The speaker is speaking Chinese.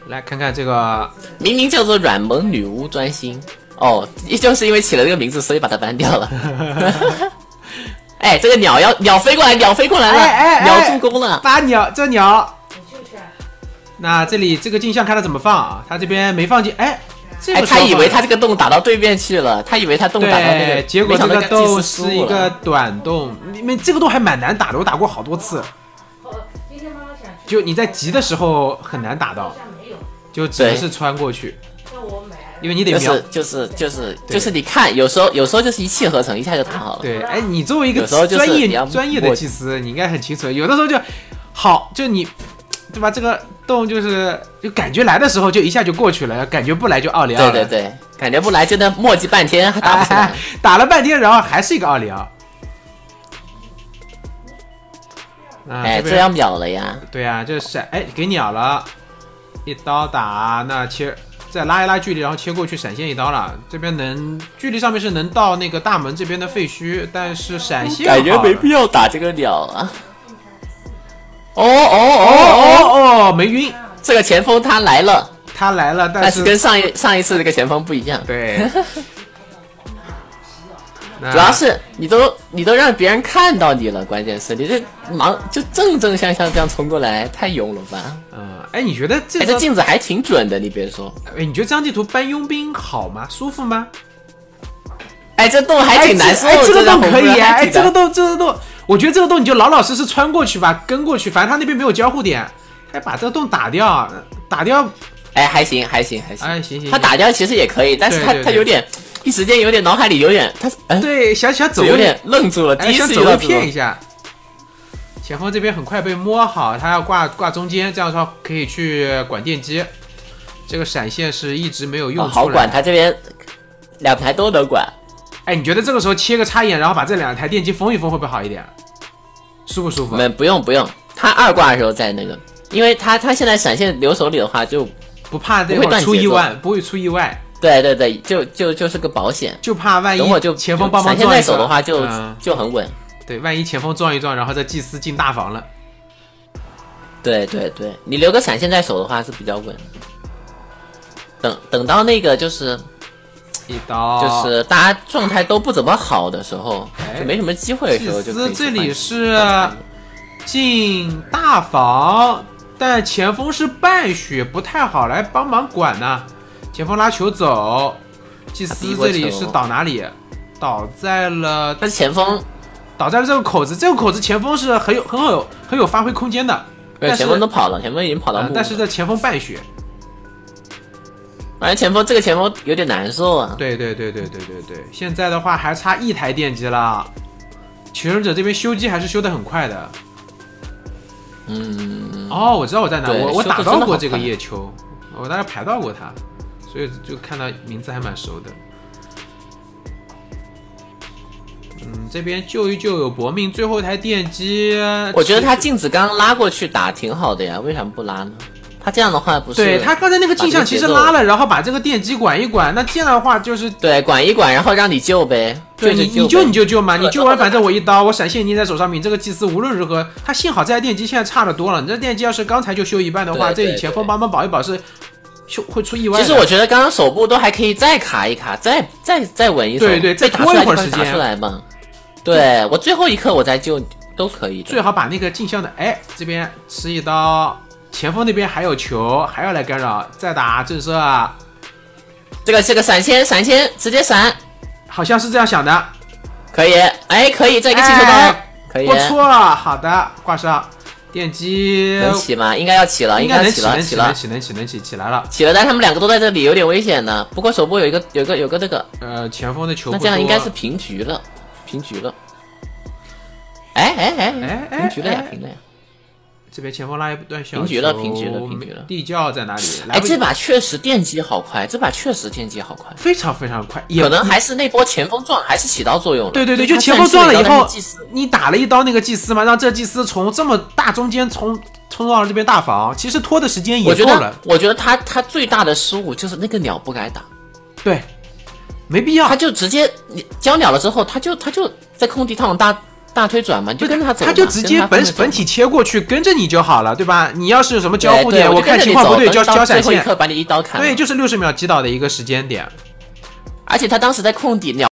来看看这个， 明明叫做软萌女巫专心哦，就是因为起了这个名字，所以把它搬掉了。哎，这个鸟飞过来，鸟飞过来了，鸟助攻了， 把这鸟。那这里这个镜像看他怎么放啊？他这边没放进，哎， 他以为他这个洞打到对面去了，他以为他洞打到那个， 结果这个洞是一个短洞，因为这个洞还蛮难打的，我打过好多次。就你在急的时候很难打到，就只能是穿过去。因为你得瞄， 就是你看，有时候就是一气呵成，一下就打好了。 对，哎，你作为一个专业的祭司，你应该很清楚，有的时候就好，就你，对吧？这个洞就感觉来的时候就一下就过去了，感觉不来就奥利奥了。 对，感觉不来就那磨叽半天还打不出来， 打了半天，然后还是一个奥利奥。 哎，这要秒了呀！ 对呀，这闪，哎，给鸟了，一刀打，那切。再拉一拉距离，然后切过去，闪现一刀了。这边距离上面是能到那个大门这边的废墟，但是闪现感觉没必要打这个鸟啊。 没晕。 这个前锋他来了，但是跟上一次这个前锋不一样。 对。 主要是你都让别人看到你了，关键是你这就正向这样冲过来，太勇了吧？ 哎，你觉得这镜子还挺准的，你别说。 哎，你觉得这张地图搬佣兵好吗？舒服吗？ 哎，这洞还挺难受的。 这个洞可以哎，这个洞，我觉得这个洞你就老老实实穿过去吧，跟过去，反正他那边没有交互点，他把这个洞打掉。 哎，还行。 哎，行。 他打掉其实也可以，但是他有点。一时间有点脑海里有点对，想走有点愣住了，第一次想走位骗一下。前锋这边很快被摸好，他要挂中间，这样说可以去管电机。这个闪现是一直没有用出来。 好管，他这边两台都能管。 哎，你觉得这个时候切个插眼，然后把这两台电机封一封，会不会好一点？舒不舒服？ 不用，他二挂的时候再那个，因为他现在闪现留手里的话就不怕这会出意外，不会出意外。 对，就是个保险， 就怕万一等会就前锋帮忙闪现在手的话就很稳。 对，万一前锋撞一撞，然后这祭司进大房了。 对，你留个闪现在手的话是比较稳。等到那个就是一刀， 就是大家状态都不怎么好的时候，就没什么机会的时候就可以。 祭司这里是进大房，但前锋是半血，不太好来帮忙管呢。前锋拉球走，祭司这里是倒哪里？倒在了， 但是前锋倒在了这个口子，这个口子前锋是很有发挥空间的。 对，前锋都跑了，前锋已经跑到墓了。 但是这前锋半血， 反正这个前锋有点难受啊。 对，现在的话还差一台电机了，求生者这边修机还是修得很快的。我知道我在哪，我打到过这个叶秋，我大概排到过他。所以就看到名字还蛮熟的。这边救一救有搏命，最后一台电机。 我觉得他镜子刚拉过去打挺好的呀，为什么不拉呢？他这样的话不是？ 对，他刚才那个镜像其实拉了，然后把这个电机管一管，那这样的话就是对管一管，然后让你救呗。 对，你就救嘛，你救完反正我一刀，我闪现捏在手上，你这个祭司无论如何，他幸好这台电机现在差得多了。你这电机要是刚才就修一半的话，这里前锋帮忙保一保是。会出意外。 其实我觉得刚刚手部都还可以再卡一卡，再稳一手， 对，再打出来一会儿时间打出来嘛。对，我最后一刻我再救都可以的。 最好把那个镜像的，哎，这边吃一刀，前锋那边还有球，还要来干扰，再打震慑。 这个闪现直接闪， 好像是这样想的。 可以，哎，可以再一个气球刀，可以， 不错，好的，挂上。电机能起吗？应该要起了，应该能起了，起来了， 起了。但他们两个都在这里，有点危险的。不过手部有个这个， 前锋的球， 那这样应该是平局了，平局了。哎，平局了呀，平了呀。 这边前锋拉一段小球， 平局了。 地窖在哪里？ 哎，这把确实电击好快， 非常快。 可能还是那波前锋撞还是起到作用了。 对，就前锋撞了以后，你打了一刀那个祭司嘛，让这祭司从这么大中间冲到了这边大房，其实拖的时间也够了。 我觉得他最大的失误就是那个鸟不该打。对， 没必要。 他就直接你交鸟了之后，他就在空地上大大推转嘛，你就跟着他走嘛， 他就直接本体切过去，跟着你就好了，对吧？你要是有什么交互点，我看情况不对，交闪现， 最后一刻把你一刀砍。 对，就是60秒击倒的一个时间点。 而且他当时在空底，鸟